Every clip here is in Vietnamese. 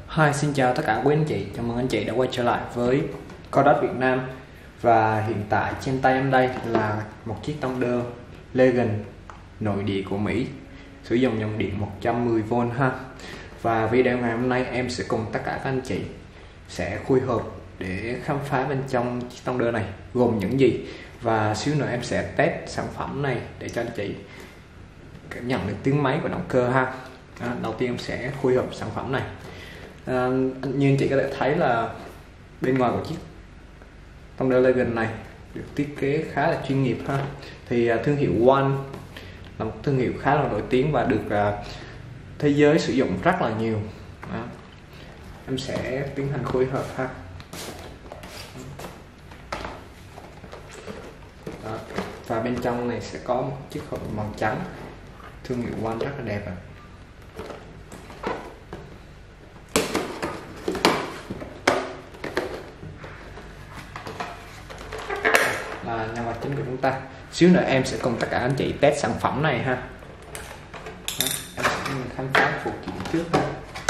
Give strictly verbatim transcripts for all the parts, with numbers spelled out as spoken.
Hi, xin chào tất cả quý anh chị, chào mừng anh chị đã quay trở lại với Cordot Việt Nam. Và hiện tại trên tay em đây là một chiếc Thunder Legend nội địa của Mỹ, sử dụng dòng điện một trăm mười vôn ha. Và video ngày hôm nay em sẽ cùng tất cả các anh chị sẽ khui hộp để khám phá bên trong chiếc Thunder này gồm những gì. Và xíu nữa em sẽ test sản phẩm này để cho anh chị cảm nhận được tiếng máy của động cơ ha. Đó, đầu tiên em sẽ khui hộp sản phẩm này. À, như anh chị có thể thấy là bên ngoài của chiếc Thunder Legend này được thiết kế khá là chuyên nghiệp ha. Thì uh, thương hiệu One là một thương hiệu khá là nổi tiếng và được uh, thế giới sử dụng rất là nhiều. Đó. Em sẽ tiến hành khui hộp ha. Đó. Và bên trong này sẽ có một chiếc hộp màu trắng, thương hiệu One rất là đẹp à. Là nhân vật chính của chúng ta. Xíu nữa em sẽ cùng tất cả anh chị test sản phẩm này ha. Đó, em sẽ khám phá phụ kiện trước ha.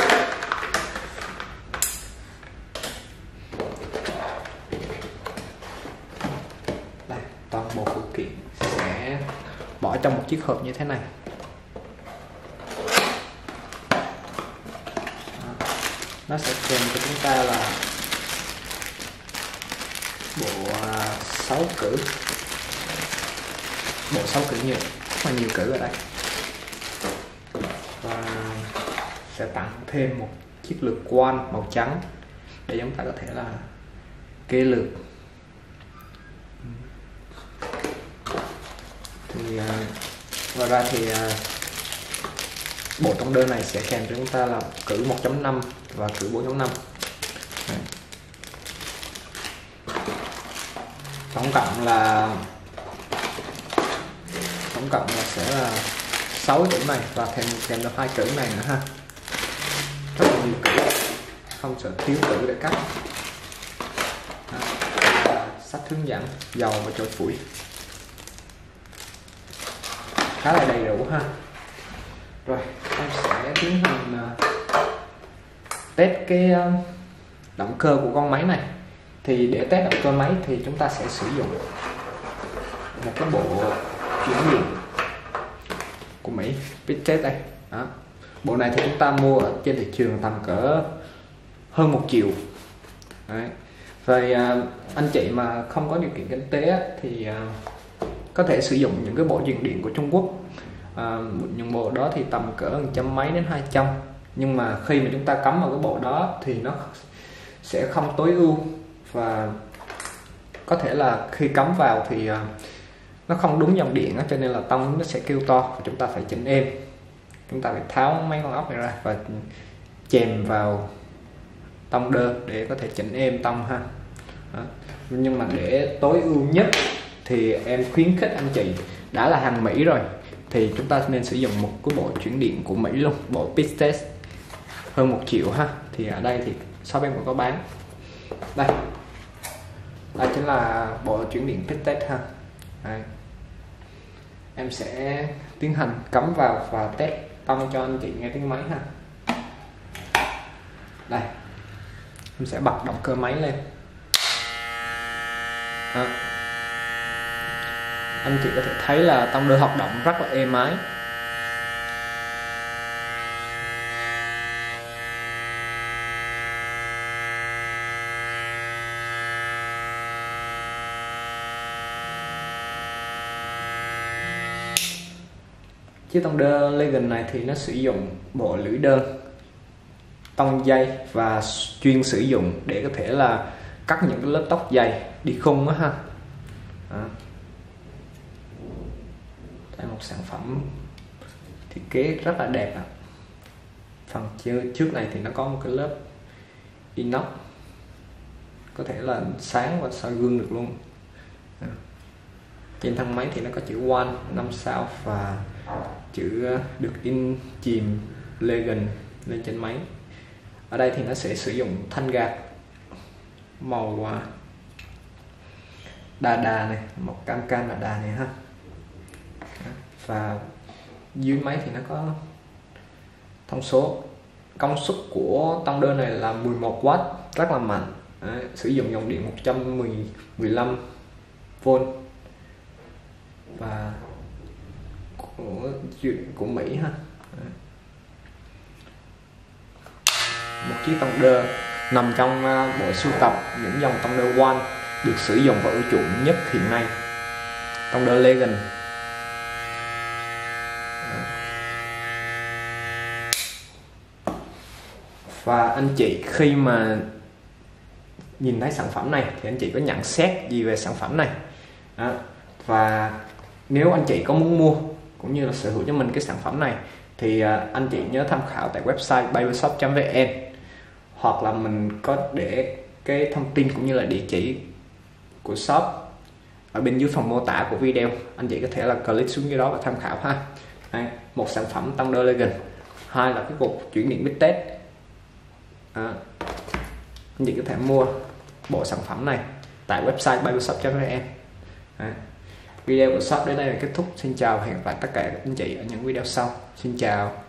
Đây, toàn bộ phụ kiện sẽ bỏ trong một chiếc hộp như thế này. Đó, nó sẽ kèm cho chúng ta là bộ sáu cử, bộ sáu cử nhựa, rất là nhiều cử ở đây, và sẽ tặng thêm một chiếc lược quan màu trắng để chúng ta có thể là kê lược. Thì ngoài ra thì bộ Thunder này sẽ kèm cho chúng ta là cử một chấm năm và cử bốn chấm năm. Tổng cộng là tổng cộng là sẽ là sáu cử này và thêm kèm được hai cử này nữa ha. Rất là nhiều cử, không sợ thiếu cử để cắt. Sách hướng dẫn, dầu và chổi phủi khá là đầy đủ ha. Rồi em sẽ tiến hành test cái động cơ của con máy này. Thì để test động cơ máy thì chúng ta sẽ sử dụng một cái bộ chuyển điện của Mỹ, Pistet đây. Đó. Bộ này thì chúng ta mua ở trên thị trường tầm cỡ hơn một triệu. Đấy. Rồi à, anh chị mà không có điều kiện kinh tế thì à, có thể sử dụng những cái bộ chuyển điện của Trung Quốc. À, những bộ đó thì tầm cỡ một trăm mấy đến hai trăm, nhưng mà khi mà chúng ta cắm vào cái bộ đó thì nó sẽ không tối ưu, và có thể là khi cắm vào thì uh, nó không đúng dòng điện đó, cho nên là tông nó sẽ kêu to và chúng ta phải chỉnh êm. Chúng ta phải tháo mấy con ốc này ra và chèn vào Thunder để có thể chỉnh êm tông ha. Đó. Nhưng mà để tối ưu nhất thì em khuyến khích anh chị đã là hàng Mỹ rồi thì chúng ta nên sử dụng một cái bộ chuyển điện của Mỹ luôn, bộ Pistet hơn một triệu ha. Thì ở đây thì shop em cũng có bán. Đây, đây chính là bộ chuyển điện Pistet ha. Đây. Em sẽ tiến hành cắm vào và test tông cho anh chị nghe tiếng máy ha. Đây, em sẽ bật động cơ máy lên. Đó. Anh chị có thể thấy là Thunder hoạt động rất là êm ái. Chiếc Thunder Legend này thì nó sử dụng bộ lưỡi đơn tông dây và chuyên sử dụng để có thể là cắt những cái lớp tóc dày đi khung đó ha. Đó. Đây là một sản phẩm thiết kế rất là đẹp à. Phần trước này thì nó có một cái lớp inox có thể là sáng và soi gương được luôn. Đó. Trên thân máy thì nó có chữ One năm sao và chữ được in chìm Legend lên trên máy. Ở đây thì nó sẽ sử dụng thanh gạt màu đà đà này, một cam cam đà đà này ha. Và dưới máy thì nó có thông số công suất của Thunder này là mười một oát, rất là mạnh. Đấy, sử dụng dòng điện một trăm mười lăm vôn và của của Mỹ ha. Đấy. Một chiếc Thunder nằm trong bộ sưu tập những dòng Thunder One được sử dụng và ưa chuộng nhất hiện nay, Thunder Legend. Và anh chị khi mà nhìn thấy sản phẩm này thì anh chị có nhận xét gì về sản phẩm này? Đó. Và nếu anh chị có muốn mua cũng như là sở hữu cho mình cái sản phẩm này thì anh chị nhớ tham khảo tại website babyshop chấm vn, hoặc là mình có để cái thông tin cũng như là địa chỉ của shop ở bên dưới phần mô tả của video, anh chị có thể là click xuống dưới đó và tham khảo ha. Đây, một sản phẩm Thunder Legend, hai là cái cục chuyển điện bít test. À, anh chị có thể mua bộ sản phẩm này tại website babyshop chấm vn. À, video của shop đến đây là kết thúc. Xin chào và hẹn gặp lại tất cả các anh chị ở những video sau. Xin chào.